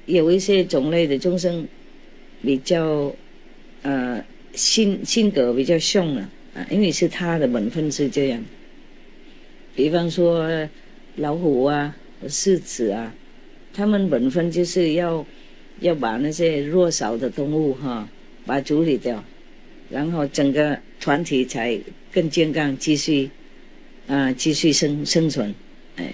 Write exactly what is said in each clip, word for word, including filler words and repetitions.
有一些种类的众生比较呃性性格比较凶了啊，因为是他的本分是这样。比方说老虎啊、狮子啊，他们本分就是要要把那些弱小的动物哈，把它处理掉，然后整个团体才更健康，继续啊、呃、继续生生存，哎。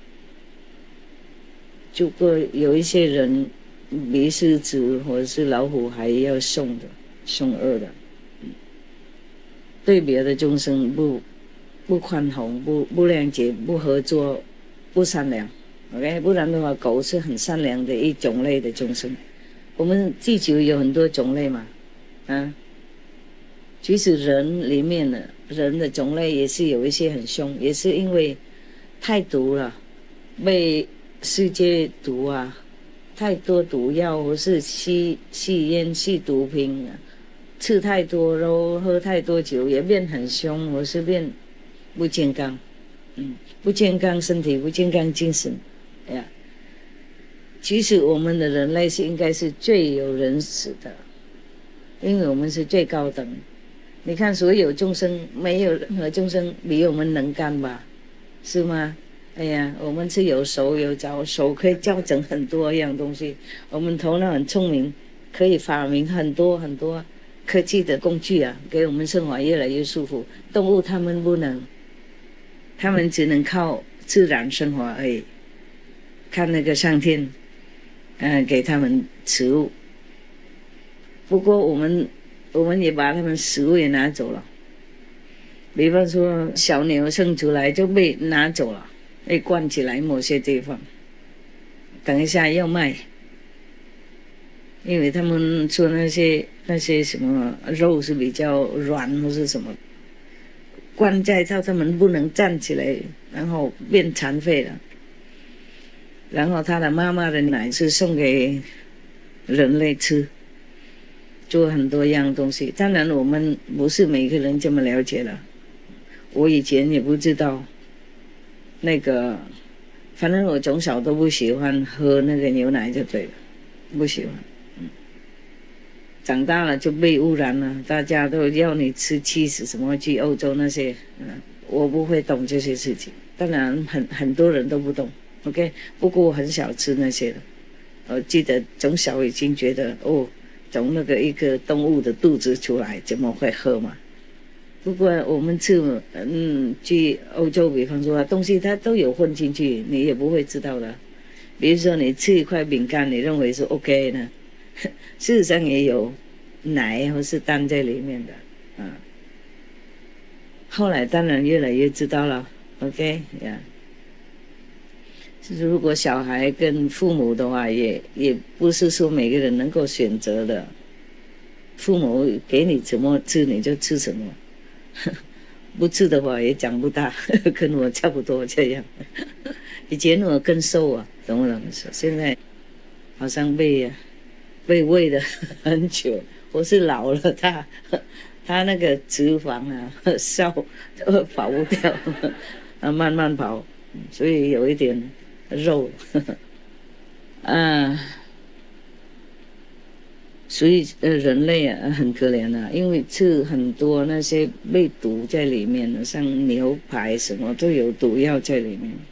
如果有一些人比狮子或者是老虎还要凶的、凶恶的，对别的众生不不宽宏、不不谅解、不合作、不善良 ，OK， 不然的话，狗是很善良的一种类的众生。我们地球有很多种类嘛，啊，其实人里面的人的种类也是有一些很凶，也是因为太毒了，被世界毒啊，太多毒药，或是吸吸烟、吸毒品啊，吃太多肉，喝太多酒，也变很凶，或是变不健康，嗯，不健康身体，不健康精神，哎呀，其实我们的人类是应该是最有仁慈的，因为我们是最高等。你看，所有众生，没有任何众生比我们能干吧？是吗？哎呀，我们是有手有脚，手可以校正很多样东西，我们头脑很聪明，可以发明很多很多科技的工具啊，给我们生活越来越舒服。动物他们不能，他们只能靠自然生活而已，看那个上天，嗯、呃，给他们食物。不过我们我们也把他们食物也拿走了，比方说小牛生出来就被拿走了。被关起来某些地方，等一下要卖，因为他们说那些那些什么肉是比较软或是什么，关在到他们不能站起来，然后变残废了。然后他的妈妈的奶是送给人类吃，做很多样东西。当然我们不是每个人这么了解了，我以前也不知道。那个，反正我从小都不喜欢喝那个牛奶就对了，不喜欢。嗯，长大了就被污染了，大家都要你吃cheese什么，去欧洲那些，嗯，我不会懂这些事情。当然很很多人都不懂 ，OK。不过我很少吃那些的。我记得从小已经觉得，哦，从那个一个动物的肚子出来，怎么会喝嘛？不过我们吃，嗯，去欧洲，比方说东西它都有混进去，你也不会知道的。比如说你吃一块饼干，你认为是 OK 呢，事实上也有奶或是蛋在里面的，啊。后来当然越来越知道了 ，OK 呀。就是如果小孩跟父母的话，也也不是说每个人能够选择的，父母给你怎么吃你就吃什么。不吃的话也长不大，跟我差不多这样。以前我更瘦啊，懂不懂？现在好像被被喂了很久，我是老了，他他那个脂肪啊烧都跑不掉，啊慢慢跑，所以有一点肉，啊。所以呃，人类啊很可怜啊，因为吃很多那些被毒在里面的，像牛排什么都有毒药在里面。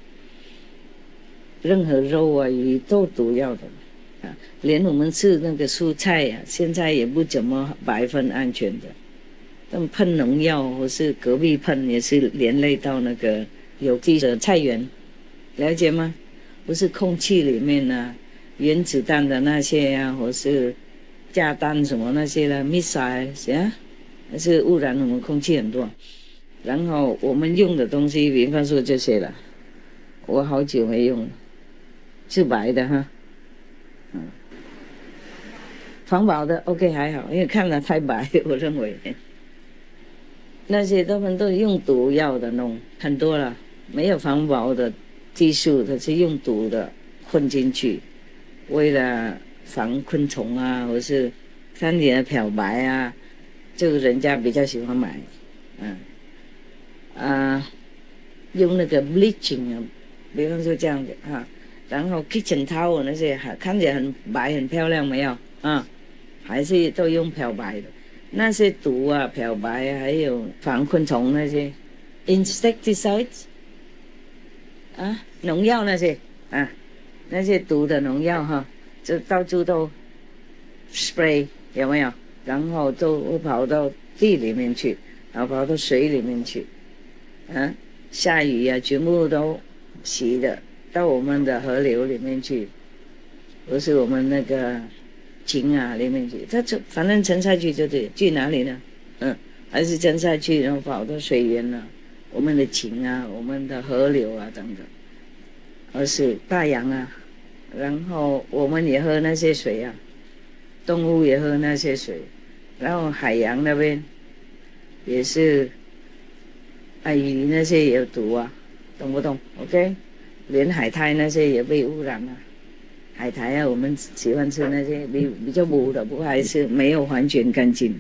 任何肉啊、鱼都毒药的啊，连我们吃那个蔬菜呀、啊，现在也不怎么百分安全的。但喷农药或是隔壁喷，也是连累到那个有机的菜园，了解吗？不是空气里面啊，原子弹的那些啊，或是炸弹什么那些了 ，missile 啊，那是污染我们空气很多。然后我们用的东西，比方说这些了，我好久没用了，是白的哈，嗯，防保的 OK 还好，因为看了太白，我认为那些他们都用毒药的弄很多了，没有防保的技术，它是用毒的混进去，为了防昆虫啊，或是三点的漂白啊，这个人家比较喜欢买，嗯，啊，用那个 bleaching 啊，比方说这样子啊， 然后 kitchen towel 那些还看起来很白很漂亮，没有啊？还是都用漂白的。那些毒啊、漂白啊，还有防昆虫那些 insecticides 啊，农药那些啊，那些毒的农药哈，就到处都 spray 有没有？然后都会跑到地里面去，然后跑到水里面去，啊，下雨啊，全部都洗的到我们的河流里面去，不是我们那个井啊里面去，它就反正沉下去就对，去哪里呢？嗯，还是沉下去，然后跑到水源啊，我们的井啊，我们的河流啊等等，而是大洋啊，然后我们也喝那些水啊，动物也喝那些水，然后海洋那边也是，啊鱼那些也有毒啊，懂不懂 ？OK， 连海苔那些也被污染了。海苔啊，我们喜欢吃那些比比较补的，不过还是没有完全干净。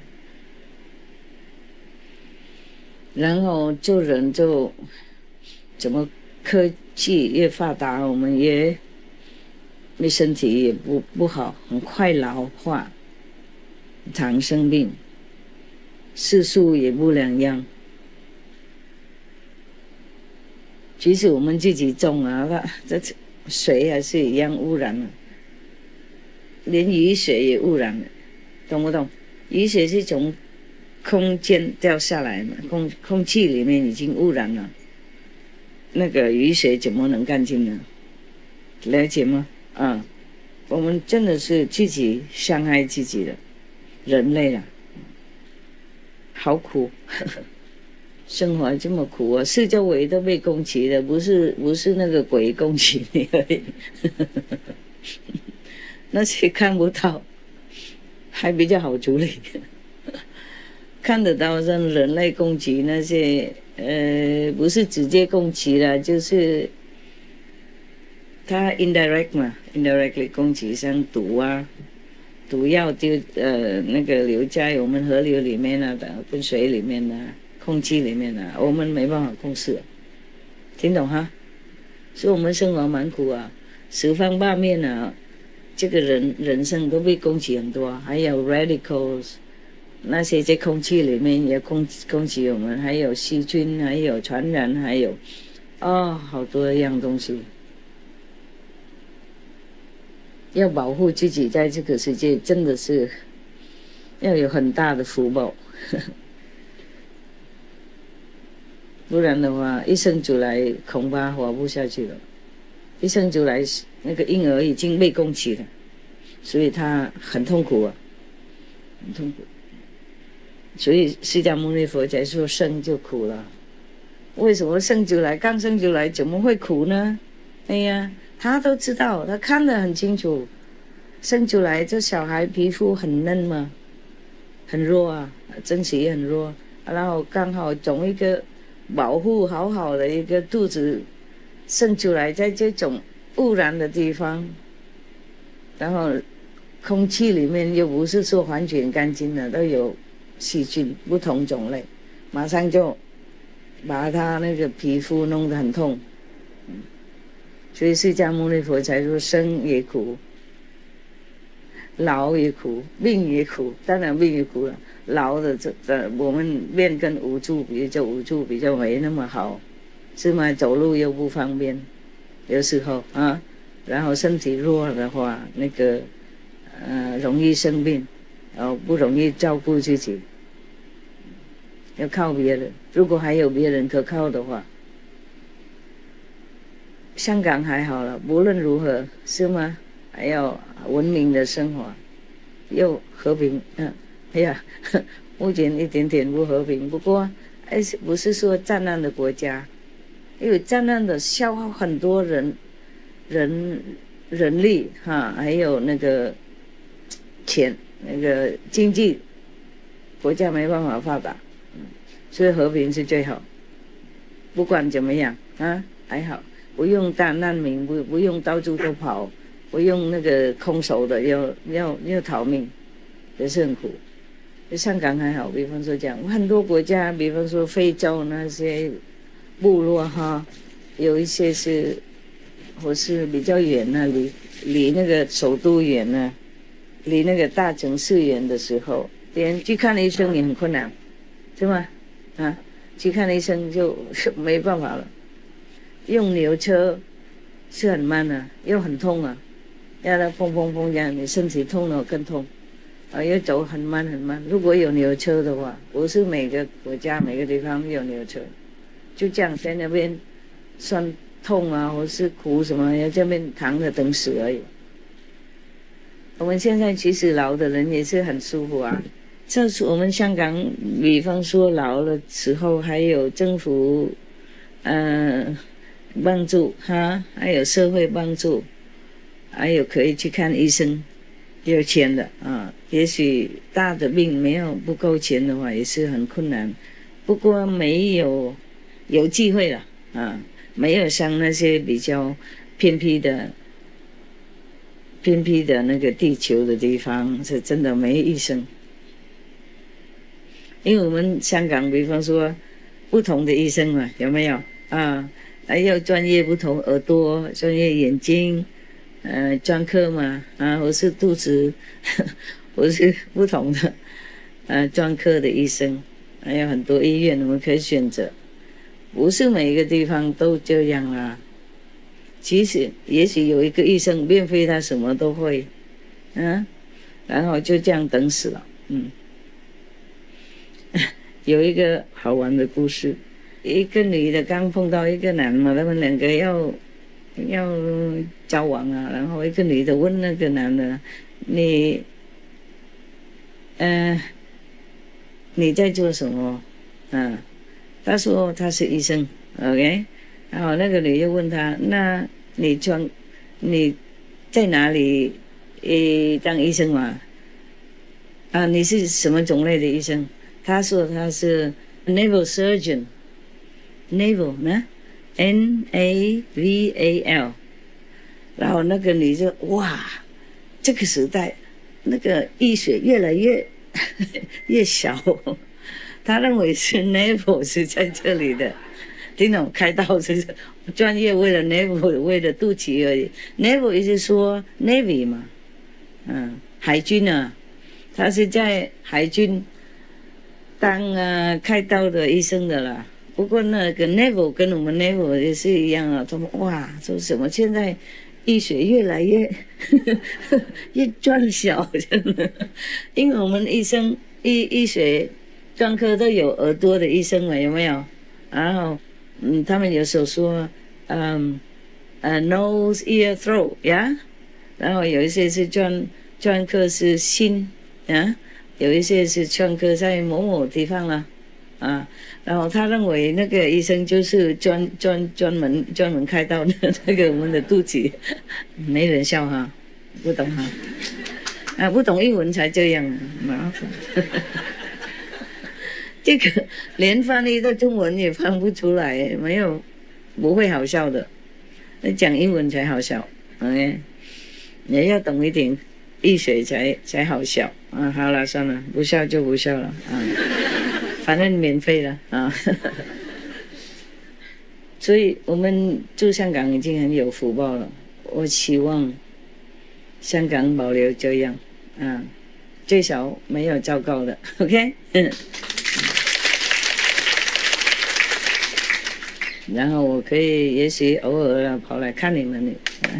然后做人就怎么科技越发达，我们也对身体也不不好，很快老化，常生病，色素也不两样。即使我们自己种啊，这水还是一样污染了，连雨水也污染了，懂不懂？雨水是从空间掉下来嘛，空空气里面已经污染了，那个雨水怎么能干净呢？了解吗？啊，我们真的是自己伤害自己的，人类啊，好苦。呵呵，生活这么苦啊，四周围都被攻击的，不是不是那个鬼攻击你而已，那些看不到，还比较好处理。看得到让人类攻击那些，呃，不是直接攻击了，就是他 indirect 嘛 ，indirectly 攻击，像毒啊，毒药就呃那个流在我们河流里面啊，跟水里面啊。空气里面啊，我们没办法控制，听懂哈？所以我们生活蛮苦啊，十方八面啊，这个人人生都被攻击很多，还有 radicals， 那些在空气里面也攻攻击我们，还有细菌，还有传染，还有哦，好多样东西，要保护自己在这个世界，真的是要有很大的福报。呵呵，不然的话，一生出来恐怕活不下去了。一生出来，那个婴儿已经被攻击了，所以他很痛苦啊，很痛苦。所以释迦牟尼佛才说生就苦了。为什么生出来刚生出来怎么会苦呢？哎呀，他都知道，他看得很清楚。生出来这小孩皮肤很嫩嘛，很弱啊，真实也很弱，然后刚好从一个保护好好的一个肚子生出来，在这种污染的地方，然后空气里面又不是说完全干净的，都有细菌不同种类，马上就把他那个皮肤弄得很痛。所以释迦牟尼佛才说生也苦，老也苦，病也苦，当然病也苦了。老的这这我们面跟无助比，就无助比较没那么好，是吗？走路又不方便，有时候啊，然后身体弱的话，那个呃容易生病，然后不容易照顾自己，要靠别人。如果还有别人可靠的话，香港还好了，无论如何是吗？还要文明的生活，又和平，嗯。哎呀，目前一点点不和平，不过哎，不是说战乱的国家，因为战乱的消耗很多人人人力哈，还有那个钱，那个经济国家没办法发达，嗯，所以和平是最好。不管怎么样啊，还好，不用当难民，不不用到处都跑，不用那个空手的要要要逃命，也是很苦。香港还好，比方说讲很多国家，比方说非洲那些部落哈，有一些是或是比较远呢、啊，离离那个首都远呢、啊，离那个大城市远的时候，连去看医生也很困难，是吗？啊，去看医生就是没办法了。用牛车是很慢啊，又很痛啊，要它砰砰砰这样，你身体痛了更痛。啊，要走很慢很慢。如果有牛车的话，不是每个国家每个地方有牛车，就这样在那边酸痛啊，或是苦什么，要这边躺着等死而已。我们现在其实老的人也是很舒服啊。这是我们香港，比方说老的时候，还有政府，呃，帮助哈，还有社会帮助，还有可以去看医生。有钱的啊，也许大的病没有不够钱的话，也是很困难。不过没有有机会了啊，没有像那些比较偏僻的、偏僻的那个地球的地方，是真的没医生。因为我们香港，比方说不同的医生嘛，有没有啊？还有专业不同，耳朵专业眼睛。呃，专科嘛，啊，我是肚子，我是不同的，呃，专科的医生，还有很多医院我们可以选择，不是每一个地方都这样啦。其实，也许有一个医生，并非他什么都会，嗯，然后就这样等死了，嗯。有一个好玩的故事，一个女的刚碰到一个男嘛，他们两个要。要交往啊，然后一个女的问那个男的：“你，呃，你在做什么？”啊，他说他是医生 ，OK。然后那个女又问他：“那你专，你在哪里？诶，当医生嘛？啊，你是什么种类的医生？”他说他是 naval surgeon，naval 呢？ N A V A L， 然后那个女就哇，这个时代，那个医学越来越越小，他认为是 navel 是在这里的，听懂？开刀是专业为了 navel 为了肚脐而已 ，navel 意思说 navy 嘛，嗯，海军啊，他是在海军当啊开刀的医生的啦。不过那个 naval 跟我们 naval 也是一样啊，他们哇，说什么现在医学越来越越专小，真的，因为我们医生医医学专科都有耳朵的医生嘛，有没有？然后嗯，他们有时候说嗯呃 nose ear throat 呀，然后有一些是专专科是心啊，有一些是专科在某某地方了。啊，然后他认为那个医生就是专专专门专门开刀的那个我们的肚脐，没人笑哈，不懂哈，啊，不懂英文才这样，麻烦。这个连翻译到中文也翻不出来，没有不会好笑的，那讲英文才好笑 ，OK， 也要懂一点医学才才好笑啊。好了，算了，不笑就不笑了啊。反正免费的啊，所以我们住香港已经很有福报了。我希望香港保留这样啊，最少没有糟糕的 ，OK 。然后我可以也许偶尔啊跑来看你们，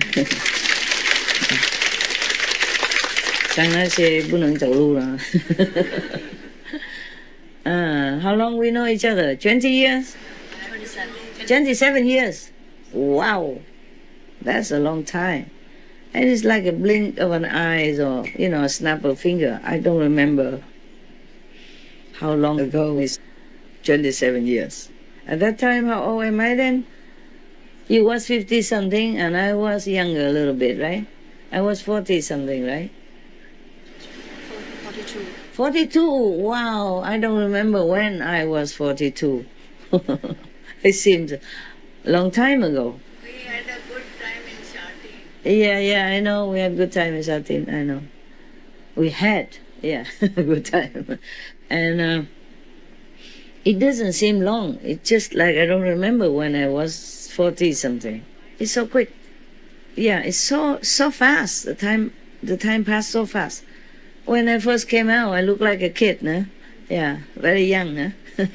像那些不能走路了。Uh, how long we know each other? Twenty years? Twenty-seven. Twenty-seven years. Wow, that's a long time. And it's like a blink of an eye or you know a snap of a finger. I don't remember how long ago is twenty-seven years. At that time, how old am I then? You was fifty something, and I was younger a little bit, right? I was forty something, right? Forty-two. Forty-two. Wow, I don't remember when I was forty-two. It seems a long time ago. We had a good time in Shati. Yeah, yeah, I know. We had good time in Satin. I know. We had, yeah, a good time. And uh, it doesn't seem long. It's just like I don't remember when I was forty something. It's so quick. yeah, it's so so fast. The time the time passed so fast. When I first came out, I looked like a kid, no? Yeah, very young, no?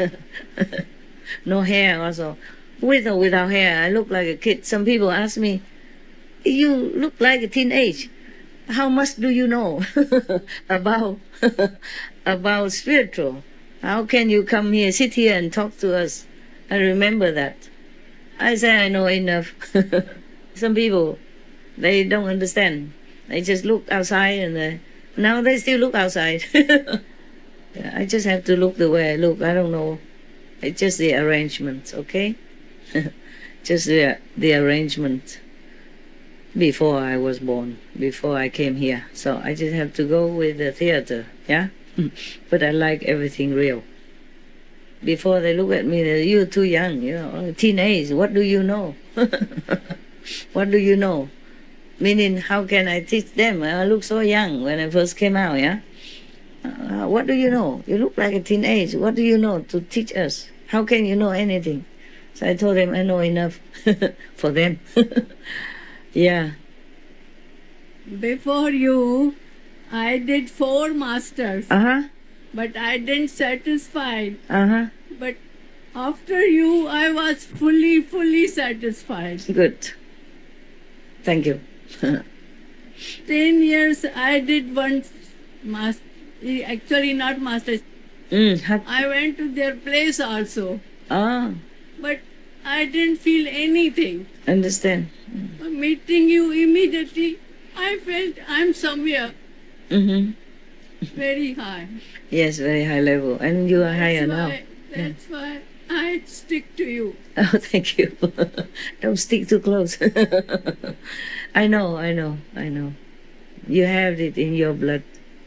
No hair also. With or without hair, I look like a kid. Some people ask me, you look like a teenage. How much do you know about about spiritual? How can you come here, sit here and talk to us? I remember that. I say I know enough. Some people, they don't understand. They just look outside and they, now they still look outside. Yeah, I just have to look the way I look. I don't know. It's just the arrangement, okay? Just the, the arrangement before I was born, before I came here. So I just have to go with the theater, yeah? But I like everything real. Before they look at me, they're, you're too young, you know, teenage, what do you know? What do you know? Meaning, how can I teach them? I look so young when I first came out, yeah? Uh, what do you know? You look like a teenage. What do you know to teach us? How can you know anything? So I told them I know enough for them. Yeah. Before you, I did four masters, Uh-huh. but I didn't satisfied. Uh-huh. But after you, I was fully, fully satisfied. Good. Thank you. Ten years I did one master, actually not master. Mm, ha- I went to their place also, ah, but I didn't feel anything. understand. Meeting you immediately, I felt I'm somewhere Mm-hmm. very high. Yes, very high level. And you are higher That's now. why, that's why I stick to you. Oh, thank you. Don't stick too close. I know, I know, I know. You have it in your blood.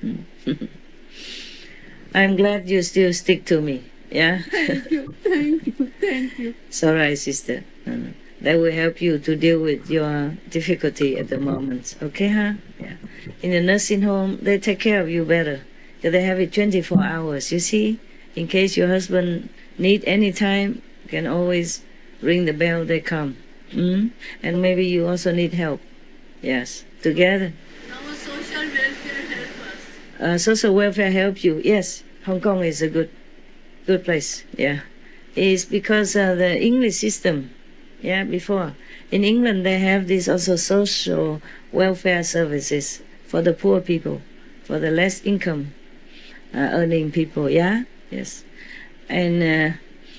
I'm glad you still stick to me. Yeah? Thank you, thank you, thank you. It's all right, sister. Uh, that will help you to deal with your difficulty at the moment. Okay, huh? Yeah. In the nursing home, they take care of you better. They have it twenty-four hours, you see? In case your husband need any time, you can always ring the bell, they come. Mm? And maybe you also need help. Yes, together. Now social welfare help us. Uh, social welfare help you. Yes, Hong Kong is a good, good place. Yeah, it's because uh, the English system. Yeah, before in England they have this also social welfare services for the poor people, for the less income uh, earning people. Yeah, yes, and uh,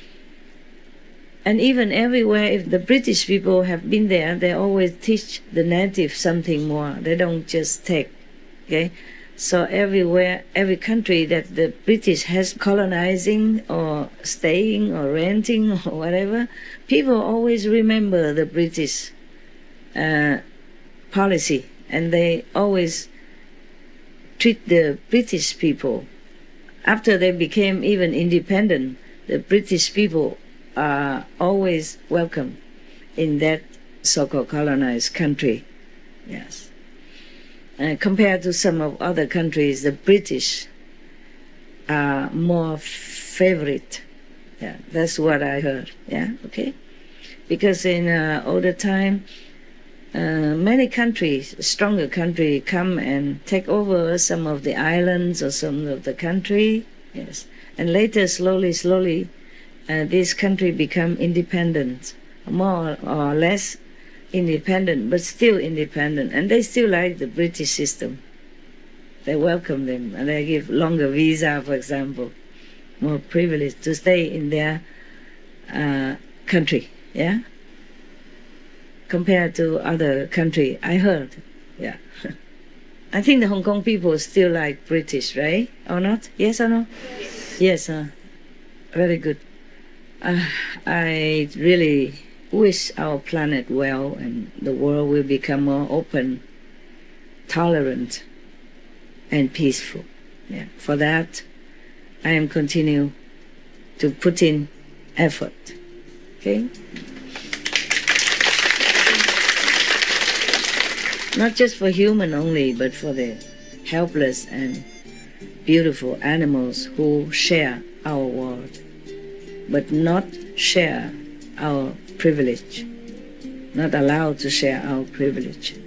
and even everywhere, if the British people have been there, they always teach the native something more. They don't just take. Okay. So everywhere, every country that the British has colonizing or staying or renting or whatever, people always remember the British uh, policy, and they always treat the British people. After they became even independent, the British people are always welcome in that so-called colonized country. Yes. Uh, compared to some of other countries, the British are more favorite. Yeah, that's what I heard. Yeah, okay. Because in uh, older time, uh, many countries, stronger country, come and take over some of the islands or some of the country. Yes, and later, slowly, slowly, uh, this country become independent, more or less independent, but still independent, and they still like the British system. They welcome them, and they give longer visa, for example, more privilege to stay in their uh, country, yeah? Compared to other country, I heard, yeah. I think the Hong Kong people still like British, right? Or not? Yes or no? Yes. Yes, uh, very good. Uh, I really wish our planet well, and the world will become more open, tolerant, and peaceful. Yeah. For that, I am continue to put in effort. Okay? Not just for human only, but for the helpless and beautiful animals who share our world, but not share our privilege. not allowed to share our privilege.